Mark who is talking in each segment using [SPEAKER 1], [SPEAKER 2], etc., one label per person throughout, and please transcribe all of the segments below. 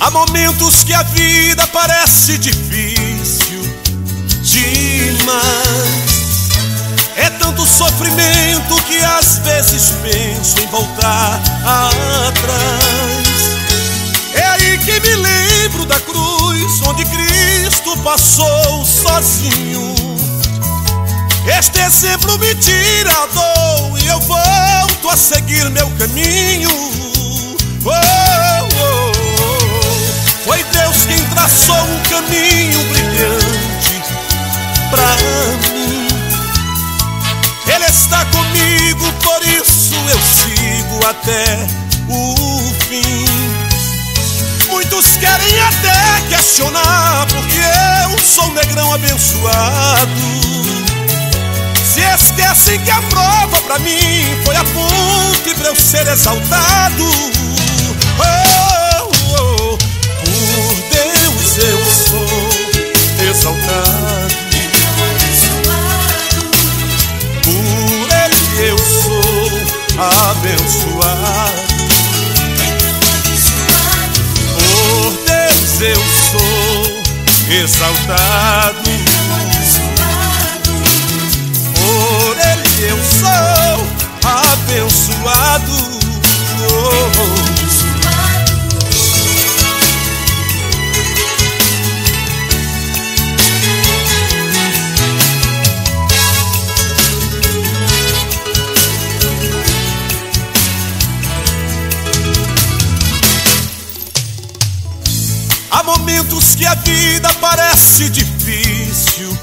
[SPEAKER 1] Há momentos que a vida parece difícil demais. É tanto sofrimento que às vezes penso em voltar atrás. É aí que me lembro da cruz onde Cristo passou sozinho. Este exemplo me tira a dor e eu volto a seguir meu caminho. Foi Deus quem traçou um caminho brilhante pra mim. Ele está comigo, por isso eu sigo até o fim. Muitos querem até questionar porque eu sou um negrão abençoado. Se esquecem que a prova pra mim foi a ponte pra eu ser exaltado. Por Deus eu sou exaltado. Por Ele eu sou abençoado. Por Deus eu sou exaltado. Por Ele eu sou abençoado. Há momentos que a vida parece difícil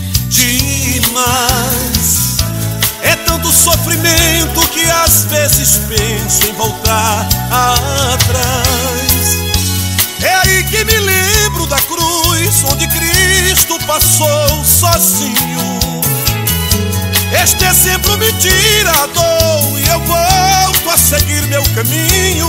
[SPEAKER 1] demais. É tanto sofrimento que às vezes penso em voltar atrás. É aí que me lembro da cruz onde Cristo passou sozinho. Este exemplo me tira a dor e eu volto a seguir meu caminho.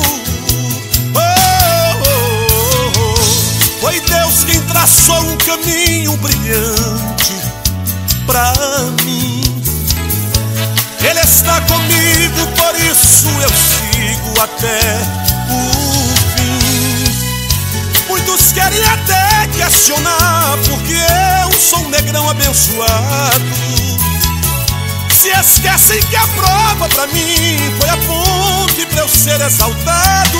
[SPEAKER 1] Foi Deus quem traçou um caminho brilhante pra mim. Ele está comigo, por isso eu sigo até o fim. Muitos querem até questionar porque eu sou um negrão abençoado. Se esquecem que a prova pra mim foi a ponte pra eu ser exaltado.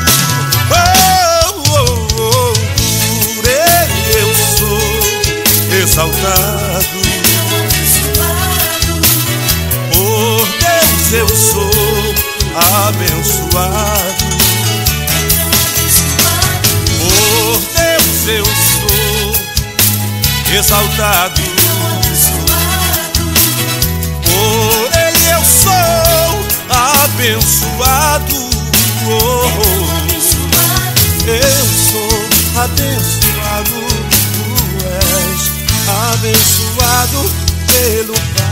[SPEAKER 1] Por Ele eu sou exaltado. Por Deus eu sou abençoado. Por Deus eu sou exaltado. Por Ele eu sou abençoado. Eu sou abençoado. Tu és abençoado pelo Pai.